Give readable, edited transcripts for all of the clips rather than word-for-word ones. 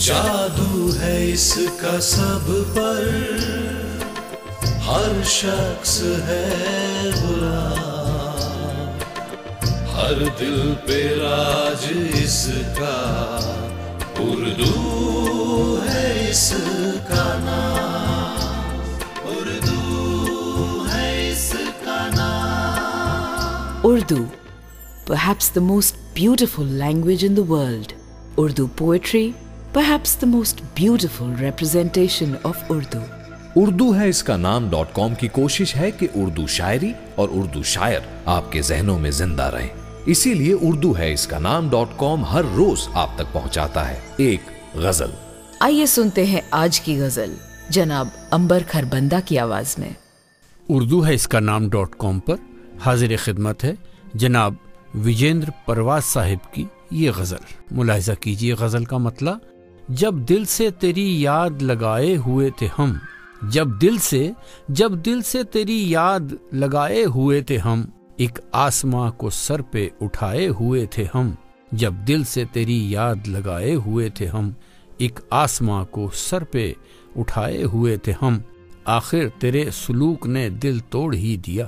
جادو ہے اس کا سب پر، ہر شخص ہے غلام، ہر دل پہ راج اس کا، اردو ہے اس کا نام، اردو ہے اس کا نام۔ Urdu, perhaps the most beautiful language in the world. Urdu poetry, perhaps the most beautiful representation of Urdu. Urdu ہے اس کا نام .com کی کوشش ہے کہ اردو شاعری اور اردو شاعر آپ کے ذہنوں میں زندہ رہیں، اسی لیے اردو ہے اس کا نام .com ہر روز آپ تک پہنچاتا ہے ایک غزل۔ آئیے سنتے ہیں آج کی غزل جناب عنبر کھربندہ کی آواز میں۔ اردو ہے اس کا نام .com پر حاضر خدمت ہے جناب وجیندر پرواز صاحب کی یہ غزل۔ ملاحظہ کیجئے غزل کا مطلع۔ جب دل سے تیری یاد لگائے ہوئے تھے ہم، جب دل سے تیری یاد لگائے ہوئے تھے ہم، ایک آسماں کو سر پہ اٹھائے ہوئے تھے ہم، جب دل سے تیری یاد لگائے ہوئے تھے ہم، ایک آسماں کو سر پہ اٹھائے ہوئے تھے ہم، آخر تیرے سلوک نے دل توڑ ہی دیا،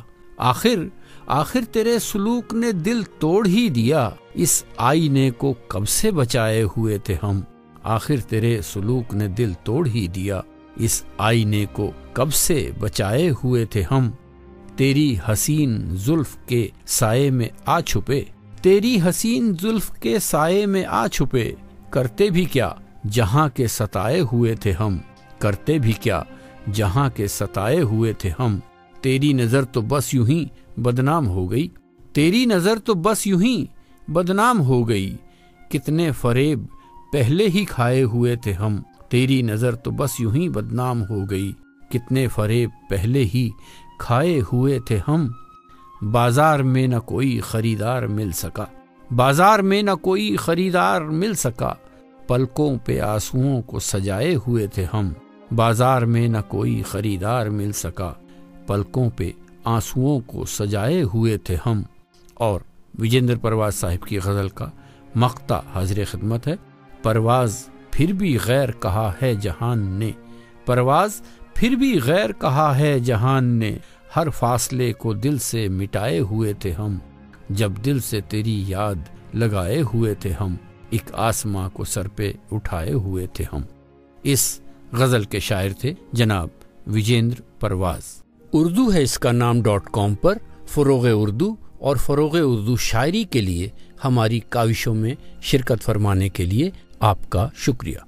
آخر تیرے سلوک نے دل توڑ ہی دیا، اس آئینے کو کب سے بچائے ہوئے تھے ہم، آخر تیرے سلوک نے دل توڑ ہی دیا، اس آئینے کو کب سے بچائے ہوئے تھے ہم، تیری حسین زلف کے سائے میں آ چھپے، تیری حسین زلف کے سائے میں آ چھپے، کرتے بھی کیا جہاں کے ستائے ہوئے تھے ہم، کرتے بھی کیا جہاں کے ستائے ہوئے تھے ہم، تیری نظر تو بس یوں ہی بدنام ہو گئی، تیری نظر تو بس یوں ہی بدنام ہو گئی، کتنے فریب پہلے ہی کھائے ہوئے تھے ہم، تیری نظر تو بس یوں ہی بدنام ہو گئی، کتنے فریب پہلے ہی کھائے ہوئے تھے ہم، بازار میں نہ کوئی خریدار مل سکا، بازار میں نہ کوئی خریدار مل سکا، پلکوں پہ آنسوؤں کو سجائے ہوئے تھے ہم، بازار میں نہ کوئی خریدار مل سکا، پلکوں پہ آنسوؤں کو سجائے ہوئے تھے ہم۔ اور وجیندر پرواز صاحب کی غزل کا مقطع حاضر خدمت ہے۔ پرواز پھر بھی غیر کہا ہے جہان نے، پرواز پھر بھی غیر کہا ہے جہان نے، ہر فاصلے کو دل سے مٹائے ہوئے تھے ہم، جب دل سے تیری یاد لگائے ہوئے تھے ہم، ایک آسماں کو سر پہ اٹھائے ہوئے تھے ہم۔ اس غزل کے شاعر تھے جناب وجیندر پرواز۔ اردو ہے اس کا نام .com پر فروغ اردو اور فروغ اردو شاعری کے لیے ہماری کاوشوں میں شرکت فرمانے کے لیے آپ کا شکریہ۔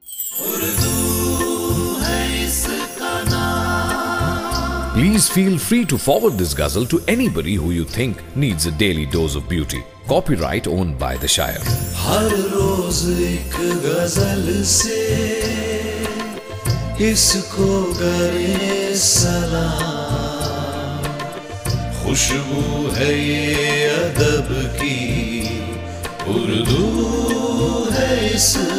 Please feel free to forward this ghazal to anybody who you think needs a daily dose of beauty. Copyright owned by the Shire. ہر روز ایک غزل سے اس کو کرے سلام، خوشبو ہے یہ ادب کی، اردو ہے اس